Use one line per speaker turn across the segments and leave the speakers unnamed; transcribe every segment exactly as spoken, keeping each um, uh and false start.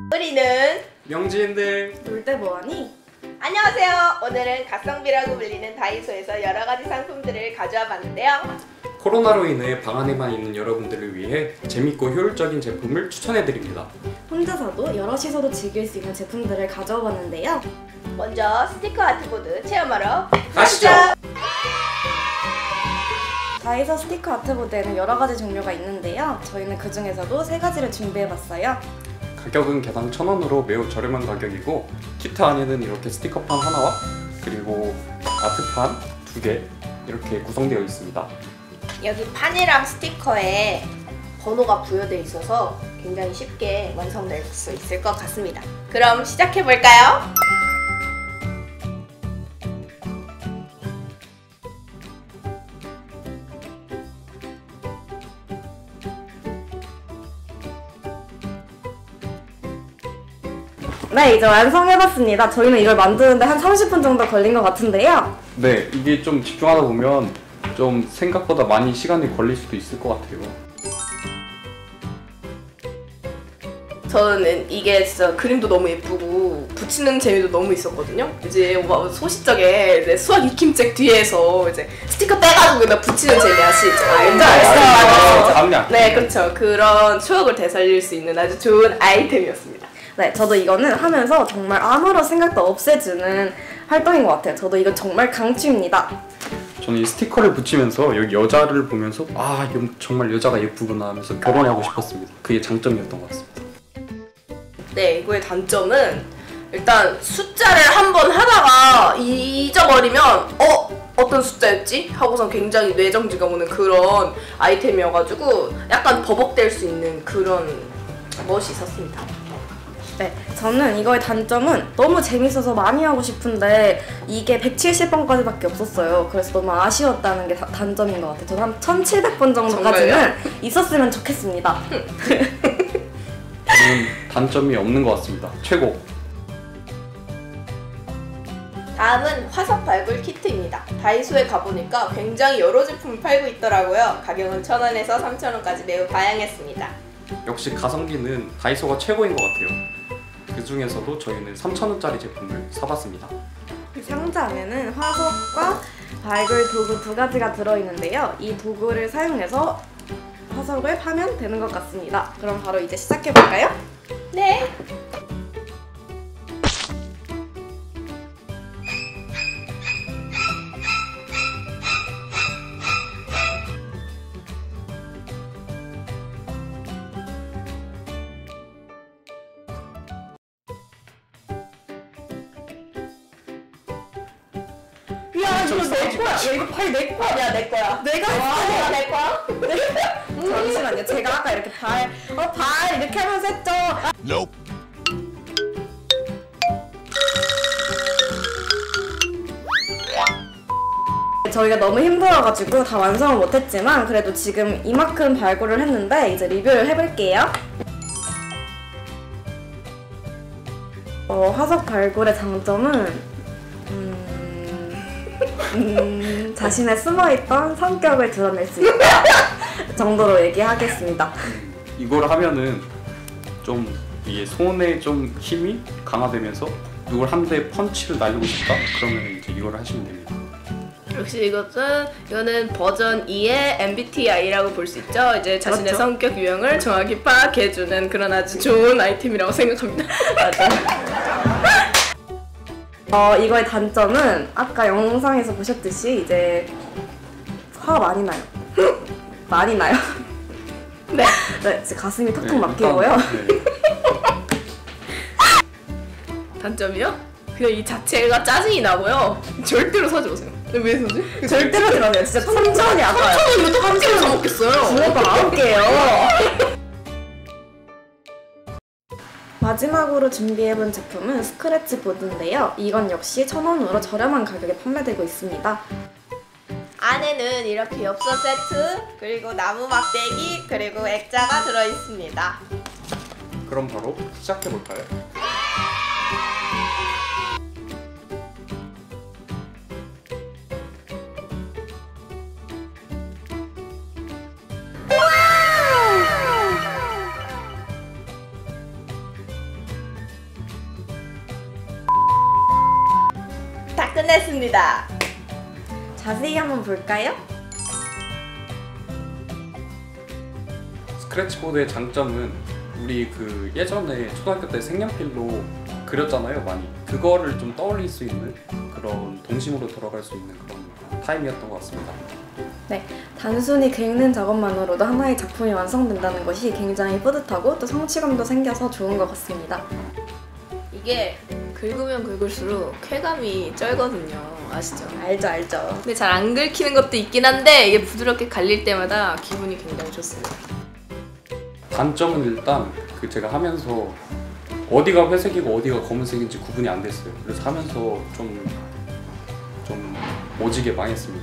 우리는
명지인들
놀 때 뭐하니?
안녕하세요. 오늘은 가성비라고 불리는 다이소에서 여러가지 상품들을 가져와 봤는데요.
코로나로 인해 방 안에만 있는 여러분들을 위해 재밌고 효율적인 제품을 추천해드립니다.
혼자서도 여럿이서도 즐길 수 있는 제품들을 가져와 봤는데요.
먼저 스티커 아트보드 체험하러
가시죠.
다이소 스티커 아트보드에는 여러 가지 종류가 있는데요. 저희는 그 중에서도 세 가지를 준비해봤어요.
가격은 개당 천 원으로 매우 저렴한 가격이고 키트 안에는 이렇게 스티커판 하나와 그리고 아트판 두 개 이렇게 구성되어 있습니다.
여기 판이랑 스티커에 번호가 부여되어 있어서 굉장히 쉽게 완성될 수 있을 것 같습니다. 그럼 시작해볼까요?
네, 이제 완성해봤습니다. 저희는 이걸 만드는데 한 삼십 분 정도 걸린 것 같은데요.
네, 이게 좀 집중하다 보면 좀 생각보다 많이 시간이 걸릴 수도 있을 것 같아요.
저는 이게 진짜 그림도 너무 예쁘고 붙이는 재미도 너무 있었거든요. 이제 소시적에 이제 수학 익힘책 뒤에서 이제 스티커 떼가지고 나 붙이는 재미 아시죠? 알죠? 알죠? 네, 그렇죠. 그런 추억을 되살릴 수 있는 아주 좋은 아이템이었습니다.
네, 저도 이거는 하면서 정말 아무런 생각도 없애주는 활동인 것 같아요. 저도 이거 정말 강추입니다.
저는 이 스티커를 붙이면서 여기 여자를 보면서 아, 정말 여자가 예쁘구나 하면서 결혼하고 싶었습니다. 그게 장점이었던 것 같습니다.
네, 이거의 단점은 일단 숫자를 한번 하다가 잊어버리면 어? 어떤 숫자였지? 하고선 굉장히 뇌정지가 오는 그런 아이템이어가지고 약간 버벅댈 수 있는 그런 멋이 있었습니다.
네, 저는 이거의 단점은 너무 재밌어서 많이 하고 싶은데 이게 백칠십 번까지밖에 없었어요. 그래서 너무 아쉬웠다는 게 다, 단점인 것 같아요. 저는 한 천칠백 번 정도까지는 정말요? 있었으면 좋겠습니다.
저는 단점이 없는 것 같습니다. 최고!
다음은 화석 발굴 키트입니다. 다이소에 가보니까 굉장히 여러 제품을 팔고 있더라고요. 가격은 천 원에서 삼천 원까지 매우 다양했습니다.
역시 가성비는 다이소가 최고인 것 같아요. 그 중에서도 저희는 삼천 원짜리 제품을 사봤습니다.
상자 안에는 화석과 발굴 도구 두 가지가 들어있는데요. 이 도구를 사용해서 화석을 파면 되는 것 같습니다. 그럼 바로 이제 시작해볼까요?
네!
야, 이거 내 거야. 야, 이거 발 내 거야.
야, 내 거야.
내가
아, 내 거야?
잠시만요. 제가 아까 이렇게 발, 어, 발 이렇게 하면서 했죠.
Nope.
저희가 너무 힘들어가지고 다 완성을 못했지만 그래도 지금 이만큼 발굴을 했는데 이제 리뷰를 해볼게요. 어, 화석 발굴의 장점은 음... 음, 자신의 숨어있던 성격을 드러낼 수 있다 정도로 얘기하겠습니다.
이걸 하면은 좀 이게 손에 좀 힘이 강화되면서 누굴 한 대 펀치를 날리고 싶다? 그러면 이제 이걸 하시면 됩니다.
역시 이것은 이거는 버전 이의 엠비티아이라고 볼 수 있죠. 이제 자신의
그렇죠?
성격 유형을 정확히 파악해주는 그런 아주 좋은 아이템이라고 생각합니다.
어, 이거의 단점은 아까 영상에서 보셨듯이 이제 화가 많이 나요. 많이 나요.
네.
네, 이제 가슴이 턱턱
네,
막히고요.
일단, 네.
단점이요? 그냥 이 자체가 짜증이 나고요. 절대로 사지 마세요. 왜 사지?
절대로 들어가요. 진짜 삼천 원이 아까요.
삼천 원이면 또 한 개를 사 먹겠어요.
주먹밥 아홉 개예요. 마지막으로 준비해본 제품은 스크래치 보드인데요. 이건 역시 천 원으로 저렴한 가격에 판매되고 있습니다.
안에는 이렇게 엽서 세트, 그리고 나무 막대기, 그리고 액자가 들어있습니다.
그럼 바로 시작해볼까요?
끝냈습니다.
자세히 한번 볼까요?
스크래치보드의 장점은 우리 그 예전에 초등학교 때 색연필로 그렸잖아요, 많이. 그거를 좀 떠올릴 수 있는 그런 동심으로 돌아갈 수 있는 그런 타임이었던 것 같습니다.
네, 단순히 긁는 작업만으로도 하나의 작품이 완성된다는 것이 굉장히 뿌듯하고 또 성취감도 생겨서 좋은 것 같습니다.
이게 긁으면 긁을수록 쾌감이 쩔거든요. 아시죠?
알죠, 알죠.
근데 잘 안 긁히는 것도 있긴 한데 이게 부드럽게 갈릴 때마다 기분이 굉장히 좋습니다.
단점은 일단 그 제가 하면서 어디가 회색이고 어디가 검은색인지 구분이 안 됐어요. 그래서 하면서 좀, 좀 오지게 망했습니다.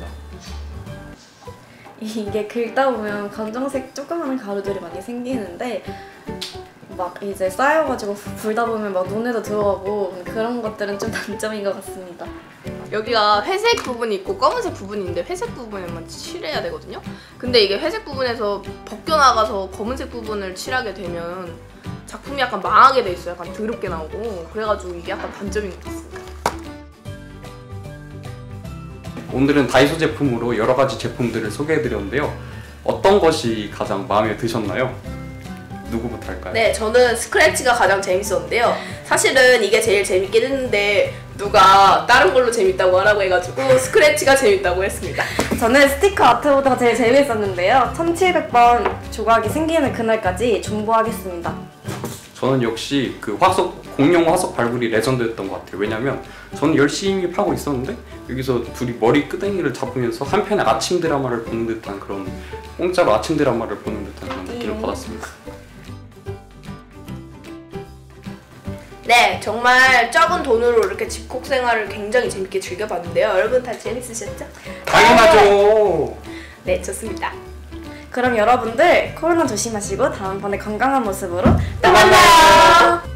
이게 긁다 보면 검정색 조그마한 가루들이 많이 생기는데 막 이제 쌓여가지고 불다 보면 막 눈에도 들어가고 그런 것들은 좀 단점인 것 같습니다.
여기가 회색 부분이 있고 검은색 부분이 있는데 회색 부분에만 칠해야 되거든요. 근데 이게 회색 부분에서 벗겨나가서 검은색 부분을 칠하게 되면 작품이 약간 망하게 돼 있어요. 약간 더럽게 나오고. 그래가지고 이게 약간 단점인 것 같습니다.
오늘은 다이소 제품으로 여러 가지 제품들을 소개해드렸는데요. 어떤 것이 가장 마음에 드셨나요? 누구부터 할까요?
네, 저는 스크래치가 가장 재밌었는데요. 사실은 이게 제일 재밌긴 했는데 누가 다른 걸로 재밌다고 하라고 해가지고 스크래치가 재밌다고 했습니다.
저는 스티커 아트보드가 제일 재밌었는데요. 천칠백 번 조각이 생기는 그날까지 존버하겠습니다.
저는 역시 그 화석 공룡 화석 발굴이 레전드였던 것 같아요. 왜냐면 저는 열심히 파고 있었는데 여기서 둘이 머리 끄댕이를 잡으면서 한편의 아침 드라마를 보는 듯한 그런 공짜로 아침 드라마를 보는 듯한 그런 느낌을
음.
받았습니다.
네, 정말 적은 돈으로 이렇게 집콕 생활을 굉장히 재밌게 즐겨봤는데요. 여러분 다 재밌으셨죠?
당연하죠.
네, 좋습니다.
그럼 여러분들 코로나 조심하시고 다음번에 건강한 모습으로 또
만나요.
만나요.